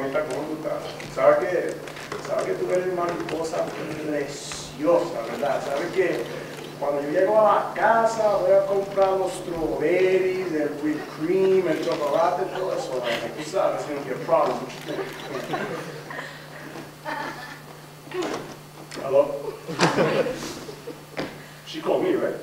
mamita, ¿cómo tú estás? ¿Sabes que tú eres mariposa preciosa, verdad? ¿Sabes que cuando yo llego a la casa voy a comprar los strawberries, el whipped cream, el chocolate, todo eso? Like, tú sabes, it's going to be a problem. Hello? She called me, right?